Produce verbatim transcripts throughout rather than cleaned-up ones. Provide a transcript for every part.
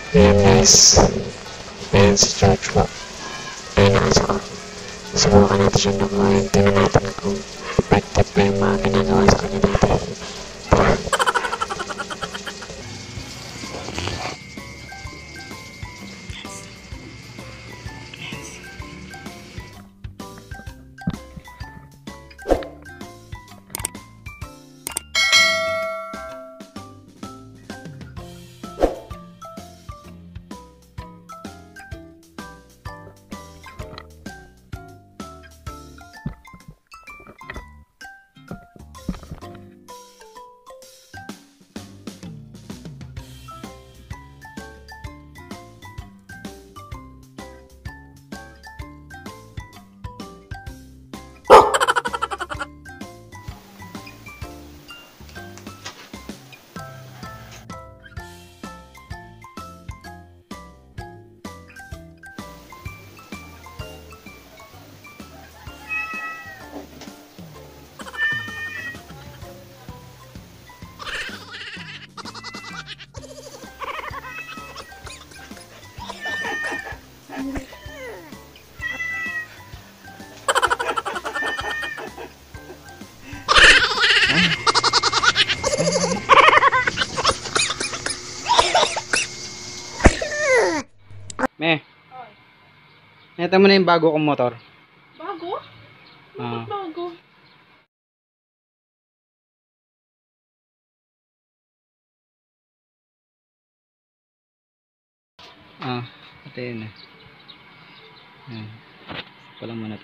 Ayan guys. Ayan si George po. Ayan nakasaka. Subukan natin siya ng mga tingnan natin kung effective pa yung mga ginagawa sa kanya dito. Tara. Me, neta mo na yung bago kong motor. Bago? Ah. Bakit bago? Ah, ito yun eh. Ayan. Pala muna.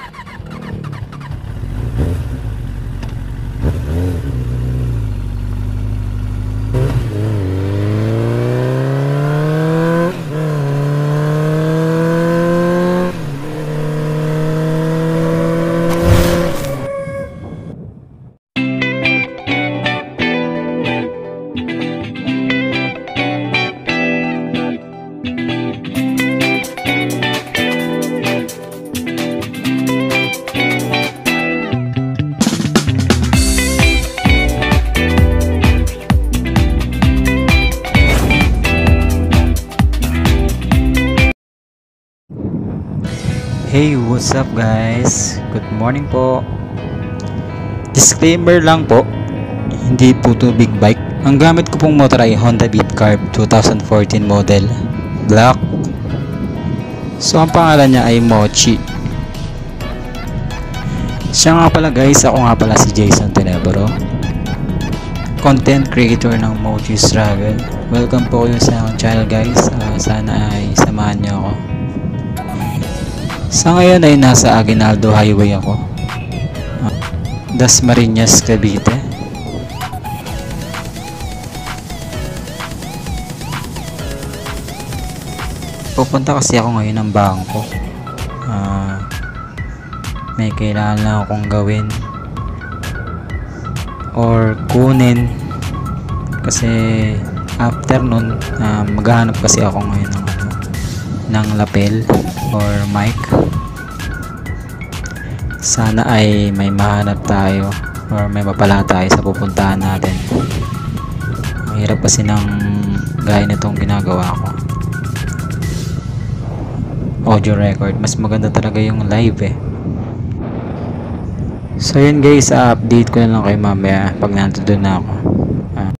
Hey, what's up guys? Good morning po. Disclaimer lang po, hindi po to big bike. Ang gamit ko pong motor ay Honda Beat Carb twenty fourteen model, black. So ang pangalan niya ay Mochi. Siya nga pala guys, ako nga pala si Jason Tenebro, content creator ng Mochi's Travel. Welcome po kayo sa aking channel guys. Uh, sana ay samahan niyo ako. Sa ngayon ay nasa Aguinaldo Highway ako, uh, Dasmariñas, Cavite. Pupunta kasi ako ngayon ng bangko. Uh, may kailangan lang akong gawin or kunin kasi after nun uh, maghahanap kasi ako ngayon ng ano, ng lapel or mic. Sana ay may mahanap tayo or may mapala tayo sa pupuntahan natin. Ang hirap kasi ng gaya nitong ginagawa ko, audio record. Mas maganda talaga yung live eh. So yun guys, uh, update ko na lang kayo mamaya pag nandun na ako. uh,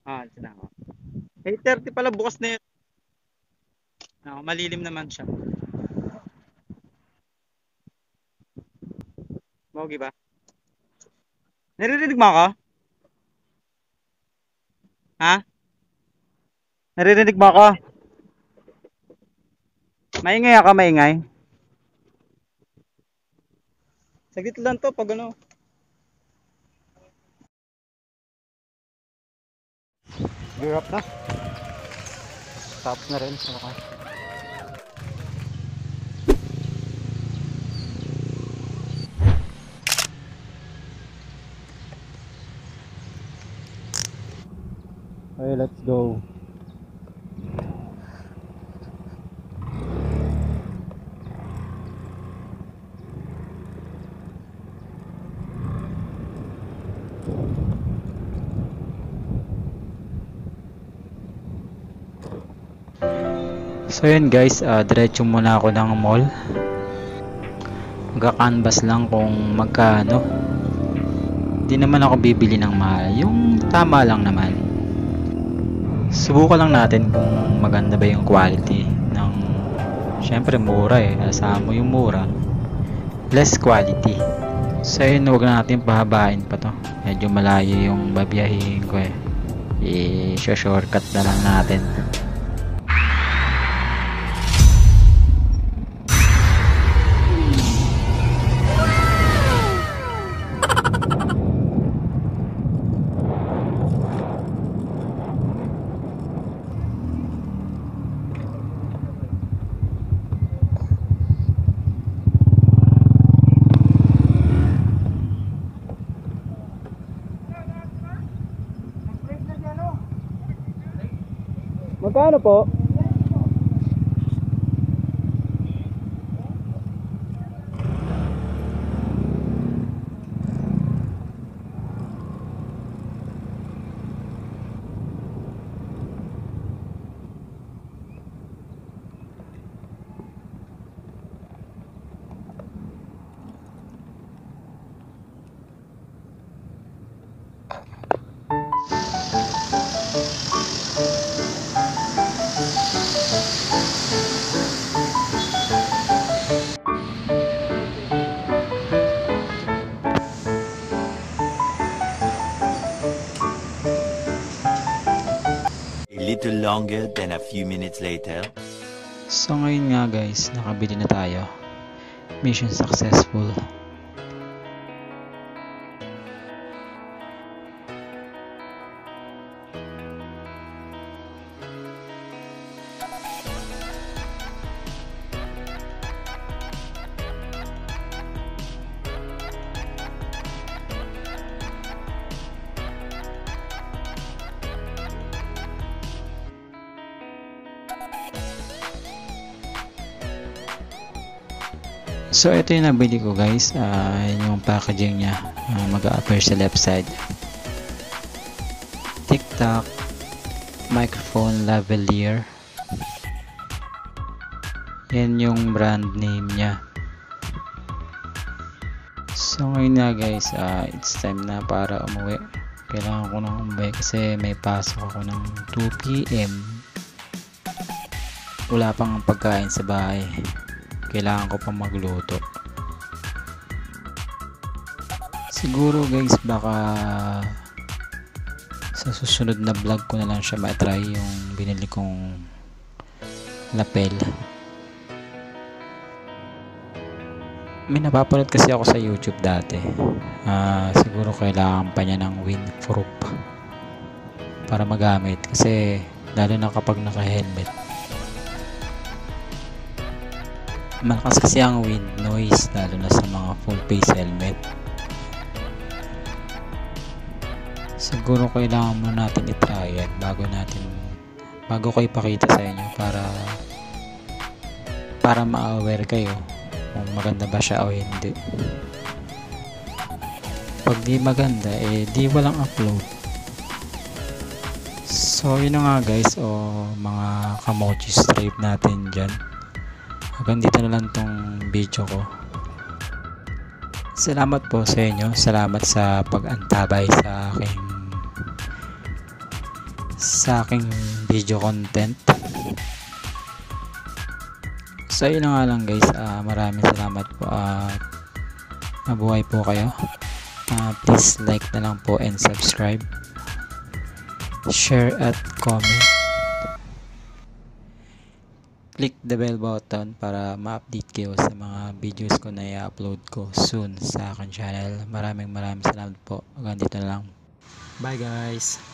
Ah, dyan na. eight thirty pala bukas na yun. Ah, malilim naman siya. Mogi ba? Naririnig mo ako? Ha? Naririnig mo ako? Maingay ako, maingay. Saglit lang to pag ano. Gear up na. Tapos na rin sa wakas. Okay, let's go. So yun guys, uh, diretso muna ako ng mall. Magka-canvas lang kung magkano. Hindi naman ako bibili ng mahal, yung tama lang naman. Subukan lang natin kung maganda ba yung quality ng, syempre mura eh, asahan mo yung mura, less quality. So yun, huwag na natin pahabain pa to, medyo malayo yung babiyahin ko eh, i-shortcut na lang natin. Magkano po? Little longer than a few minutes later. So ngayon nga guys, nakabili na tayo. Mission successful. So ito yung nabili ko guys, uh, yung packaging nya, uh, mag-a-appear sa left side. TikTok microphone lavalier, yan yung brand name nya. So ngayon na guys, uh, it's time na para umuwi. Kailangan ko nang umuwi kasi may pasok ako ng two p m Wala pang pagkain sa bahay, kailangan ko pang magluto. Siguro guys, baka sa susunod na vlog ko na lang siya ma-try yung binili kong lapel. May napapanood kasi ako sa YouTube dati, uh, siguro kailangan pa niya ng windproof para magamit, kasi lalo na kapag naka-helmet. Malakas kasi ang wind noise lalo na sa mga full face helmet. Siguro kailangan muna natin i-try yan bago natin bago ko ipakita sa inyo, para para ma-aware kayo kung maganda ba siya o hindi. Pag di maganda eh di walang upload. So yun na nga guys, o mga kamochi stripe natin dyan. Hanggang dito na lang tong video ko. Salamat po sa inyo. Salamat sa pag-antabay sa aking sa aking video content. So yun na nga lang guys, uh, maraming salamat po at mabuhay po kayo. Uh, please like na lang po and subscribe, share at comment. Click the bell button para ma-update kayo sa mga videos ko na i-upload ko soon sa akin channel. Maraming maraming salamat po. Hanggang dito na lang. Bye guys!